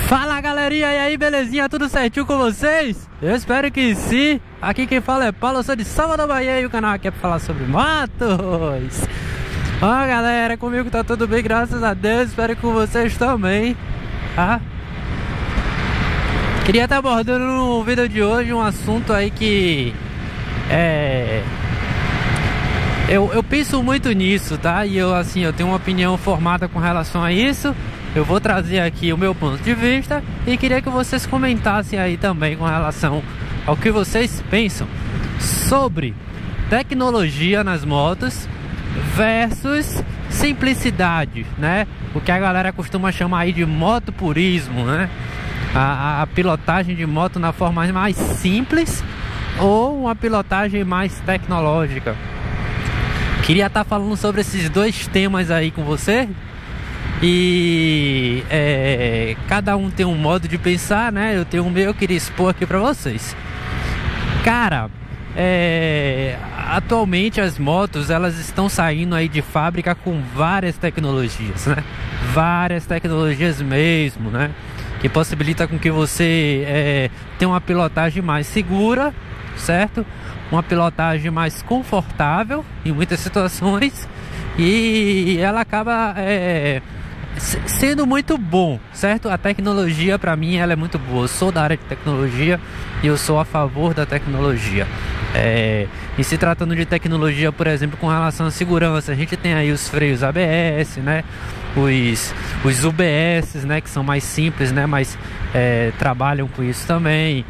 Fala galerinha, e aí, belezinha? Tudo certinho com vocês? Eu espero que sim. Aqui quem fala é Paulo, eu sou de Salvador, Bahia, e o canal aqui é pra falar sobre motos. Ó galera, comigo tá tudo bem, graças a Deus. Espero que com vocês também, tá? Queria estar abordando no vídeo de hoje um assunto aí que eu penso muito nisso, tá? E eu tenho uma opinião formada com relação a isso. Eu vou trazer aqui o meu ponto de vista e queria que vocês comentassem aí também com relação ao que vocês pensam sobre tecnologia nas motos versus simplicidade, né? O que a galera costuma chamar aí de motopurismo, né? A pilotagem de moto na forma mais simples ou uma pilotagem mais tecnológica. Queria estar falando sobre esses dois temas aí com você. E cada um tem um modo de pensar, né? Eu tenho o meu, eu queria expor aqui pra vocês. Cara, atualmente as motos, elas estão saindo aí de fábrica com várias tecnologias, né? Várias tecnologias mesmo, né? Que possibilita com que você tenha uma pilotagem mais segura, certo? Uma pilotagem mais confortável em muitas situações. E ela acaba sendo muito bom, certo? A tecnologia pra mim ela é muito boa. Eu sou da área de tecnologia e eu sou a favor da tecnologia. E se tratando de tecnologia, por exemplo, com relação à segurança, a gente tem aí os freios ABS, né? Os UBS, né? Que são mais simples, né? Mas trabalham com isso também.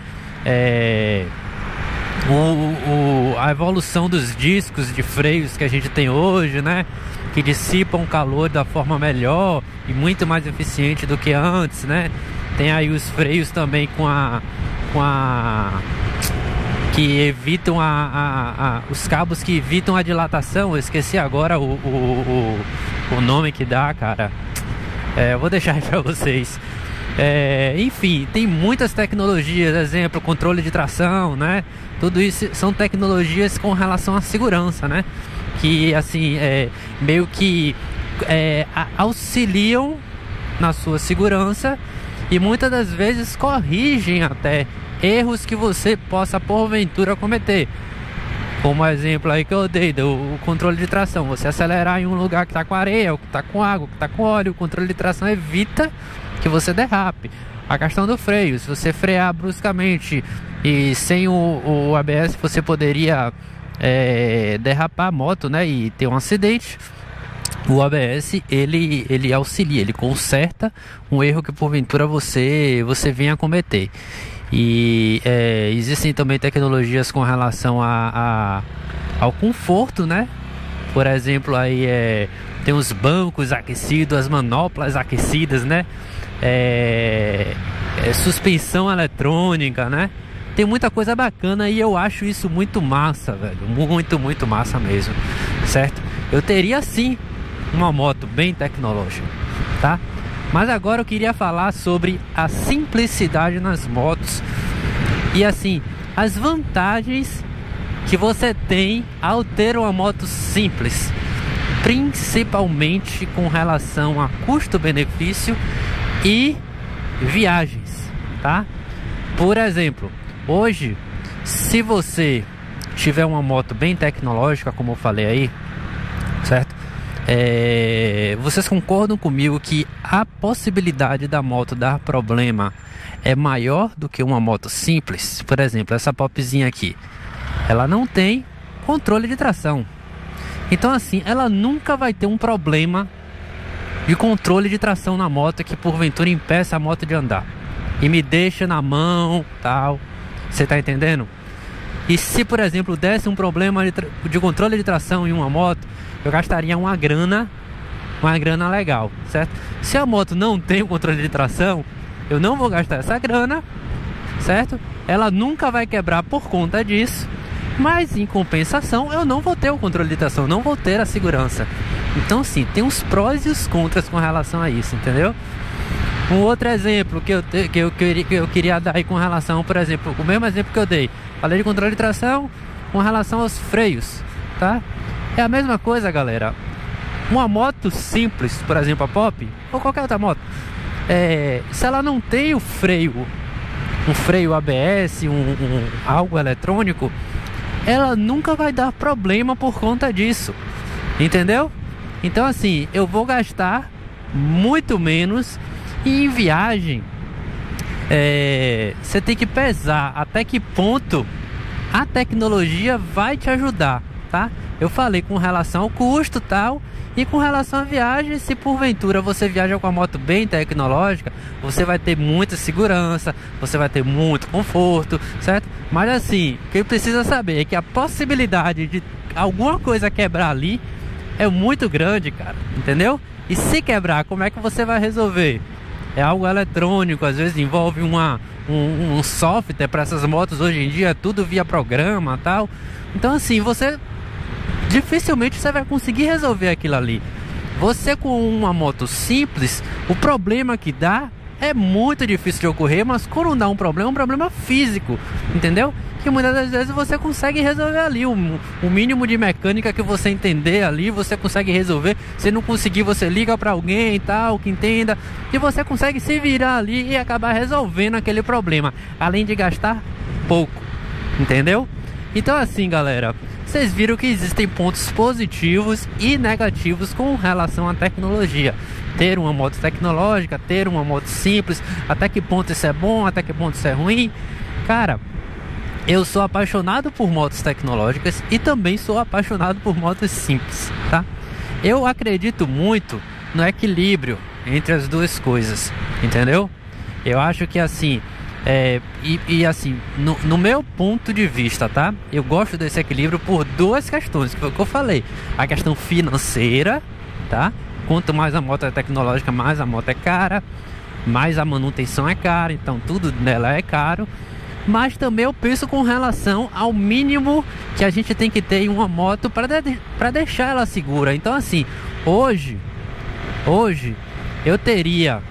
A evolução dos discos de freios que a gente tem hoje, né? Que dissipam o calor da forma melhor e muito mais eficiente do que antes, né? Tem aí os freios também que evitam os cabos que evitam a dilatação. Eu esqueci agora o nome que dá, cara. Eu vou deixar aí pra vocês. Enfim, tem muitas tecnologias, exemplo, controle de tração, né? Tudo isso são tecnologias com relação à segurança, né? Que meio que auxiliam na sua segurança e muitas das vezes corrigem até erros que você possa porventura cometer. Como exemplo aí que eu dei do controle de tração, você acelerar em um lugar que está com areia, ou que está com água, que está com óleo, o controle de tração evita que você derrape. A questão do freio, se você frear bruscamente e sem o ABS, você poderia derrapar a moto, né, e ter um acidente. O ABS ele auxilia, ele conserta um erro que porventura você venha a cometer. E existem também tecnologias com relação ao conforto, né? Por exemplo, aí tem os bancos aquecidos, as manoplas aquecidas, né? Suspensão eletrônica, né? Tem muita coisa bacana e eu acho isso muito massa, velho. Muito, muito massa mesmo, certo? Eu teria sim uma moto bem tecnológica, tá? Mas agora eu queria falar sobre a simplicidade nas motos e as vantagens que você tem ao ter uma moto simples, principalmente com relação a custo-benefício e viagens, tá? Por exemplo, hoje, se você tiver uma moto bem tecnológica, como eu falei aí, certo? Vocês concordam comigo que a possibilidade da moto dar problema é maior do que uma moto simples? Por exemplo, essa popzinha aqui, ela não tem controle de tração. Então ela nunca vai ter um problema de controle de tração na moto que porventura impeça a moto de andar e me deixa na mão, tal. Você tá entendendo? E se, por exemplo, desse um problema de controle de tração em uma moto, eu gastaria uma grana legal, certo? Se a moto não tem o controle de tração, eu não vou gastar essa grana, certo? Ela nunca vai quebrar por conta disso, mas em compensação eu não vou ter o controle de tração, não vou ter a segurança. Então sim, tem os prós e os contras com relação a isso, entendeu? Um outro exemplo que eu queria dar aí com relação, por exemplo, o mesmo exemplo que eu dei, falei de controle de tração com relação aos freios, tá? É a mesma coisa, galera. Uma moto simples, por exemplo, a Pop, ou qualquer outra moto, se ela não tem o freio, um freio ABS, algo eletrônico, ela nunca vai dar problema por conta disso, entendeu? Então assim, eu vou gastar muito menos. E em viagem, você tem que pesar até que ponto a tecnologia vai te ajudar, tá? Eu falei com relação ao custo e tal, e com relação à viagem, se porventura você viaja com a moto bem tecnológica, você vai ter muita segurança, você vai ter muito conforto, certo? Mas assim, o que precisa saber é que a possibilidade de alguma coisa quebrar ali é muito grande, cara, entendeu? E se quebrar, como é que você vai resolver? É algo eletrônico, às vezes envolve um software para essas motos hoje em dia, tudo via programa e tal. Então assim, dificilmente você vai conseguir resolver aquilo ali. Você com uma moto simples, o problema que dá é muito difícil de ocorrer, mas quando dá um problema físico, entendeu? Que muitas das vezes você consegue resolver ali, o mínimo de mecânica que você entender ali, você consegue resolver. Se não conseguir, você liga para alguém e tal, que entenda, e você consegue se virar ali e acabar resolvendo aquele problema, além de gastar pouco, entendeu? Então assim, galera, vocês viram que existem pontos positivos e negativos com relação à tecnologia. Ter uma moto tecnológica, ter uma moto simples, até que ponto isso é bom, até que ponto isso é ruim. Cara, eu sou apaixonado por motos tecnológicas e também sou apaixonado por motos simples, tá? Eu acredito muito no equilíbrio entre as duas coisas, entendeu? Eu acho que assim, assim, no meu ponto de vista, tá? Eu gosto desse equilíbrio por duas questões, que foi o que eu falei. A questão financeira, tá? Quanto mais a moto é tecnológica, mais a moto é cara, mais a manutenção é cara, então tudo nela é caro. Mas também eu penso com relação ao mínimo que a gente tem que ter em uma moto para deixar ela segura. Então assim, hoje eu teria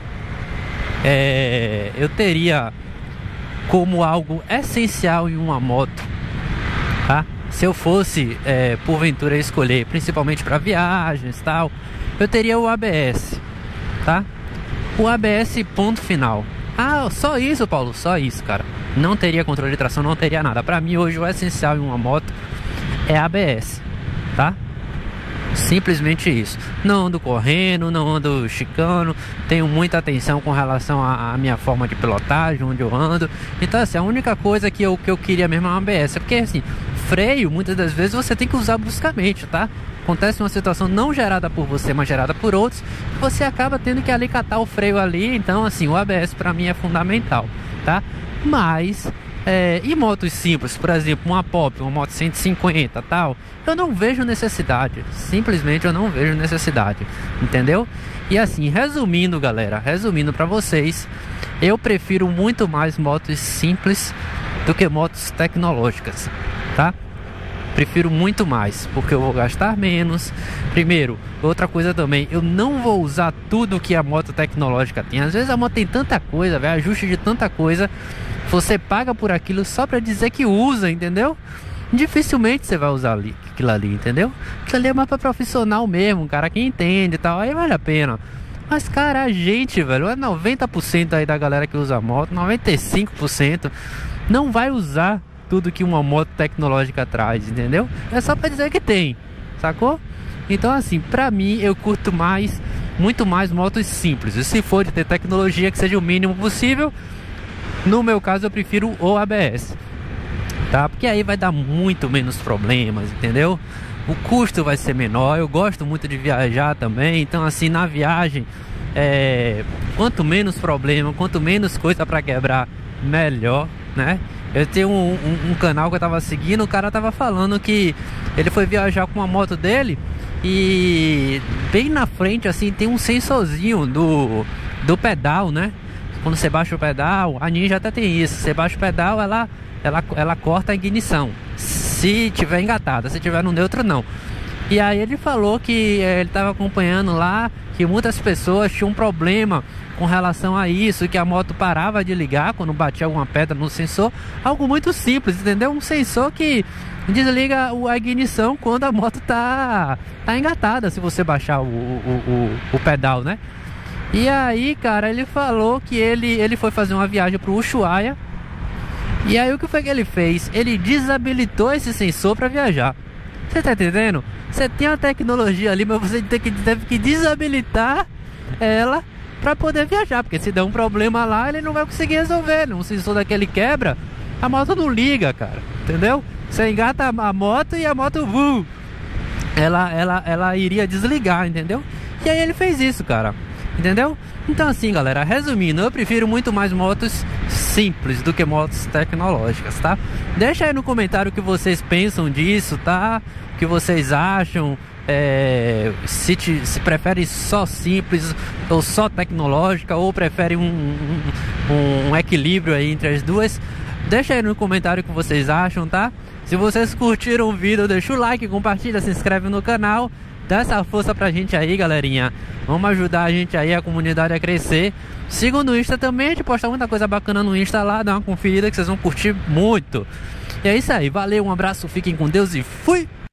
como algo essencial em uma moto, tá? Se eu fosse porventura escolher, principalmente para viagens e tal, eu teria o ABS, tá? O ABS, ponto final. Ah, só isso, Paulo? Só isso, cara. Não teria controle de tração, não teria nada. Pra mim hoje o essencial em uma moto é ABS, tá? Simplesmente isso. Não ando correndo, não ando chicando, tenho muita atenção com relação à minha forma de pilotagem, onde eu ando. Então assim, a única coisa que eu queria mesmo é uma ABS. Porque assim, freio, muitas das vezes você tem que usar bruscamente, tá? Acontece uma situação não gerada por você, mas gerada por outros, você acaba tendo que alicatar o freio ali. Então assim, o ABS pra mim é fundamental, tá? Mas em motos simples, por exemplo, uma Pop, uma moto 150 tal, eu não vejo necessidade. Simplesmente eu não vejo necessidade, entendeu? E assim, resumindo, galera, resumindo pra vocês, eu prefiro muito mais motos simples do que motos tecnológicas, tá? Prefiro muito mais, porque eu vou gastar menos. Primeiro, outra coisa também, eu não vou usar tudo que a moto tecnológica tem. Às vezes a moto tem tanta coisa, velho, ajuste de tanta coisa, você paga por aquilo só pra dizer que usa, entendeu? Dificilmente você vai usar aquilo ali, entendeu? Aquilo ali é mais pra profissional mesmo, cara que entende e tal, aí vale a pena. Mas cara, a gente, velho, é 90% aí da galera que usa moto, 95% não vai usar tudo que uma moto tecnológica traz, entendeu? É só pra dizer que tem, sacou? Então assim, pra mim eu curto muito mais motos simples. E se for de ter tecnologia, que seja o mínimo possível. No meu caso eu prefiro o ABS, tá? Porque aí vai dar muito menos problemas, entendeu? O custo vai ser menor. Eu gosto muito de viajar também. Então assim, na viagem, quanto menos problema, quanto menos coisa pra quebrar, melhor, né? Eu tenho um canal que eu tava seguindo, o cara tava falando que ele foi viajar com a moto dele e bem na frente assim tem um sensorzinho do pedal, né? Quando você baixa o pedal, a Ninja até tem isso, você baixa o pedal, ela corta a ignição, se tiver engatada, se tiver no neutro não. E aí ele falou que ele tava acompanhando lá, que muitas pessoas tinham um problema com relação a isso, que a moto parava de ligar quando batia alguma pedra no sensor. Algo muito simples, entendeu? Um sensor que desliga a ignição quando a moto tá engatada, se você baixar o pedal, né? E aí, cara, ele falou que ele foi fazer uma viagem pro Ushuaia. E aí o que foi que ele fez? Ele desabilitou esse sensor para viajar. Você tá entendendo? Você tem a tecnologia ali, mas você teve que desabilitar ela para poder viajar, porque se der um problema lá, ele não vai conseguir resolver. Um sensor daquele quebra, a moto não liga, cara. Entendeu? Você engata a moto e a moto ela iria desligar, entendeu? E aí ele fez isso, cara. Entendeu? Então assim, galera, resumindo, eu prefiro muito mais motos simples do que motos tecnológicas, tá? Deixa aí no comentário o que vocês pensam disso, tá? O que vocês acham, se preferem só simples ou só tecnológica, ou preferem um equilíbrio aí entre as duas. Deixa aí no comentário o que vocês acham, tá? Se vocês curtiram o vídeo, deixa o like, compartilha, se inscreve no canal. Dá essa força pra gente aí, galerinha. Vamos ajudar a gente aí, a comunidade a crescer. Siga no Insta também, a gente posta muita coisa bacana no Insta lá. Dá uma conferida que vocês vão curtir muito. E é isso aí, valeu, um abraço, fiquem com Deus e fui!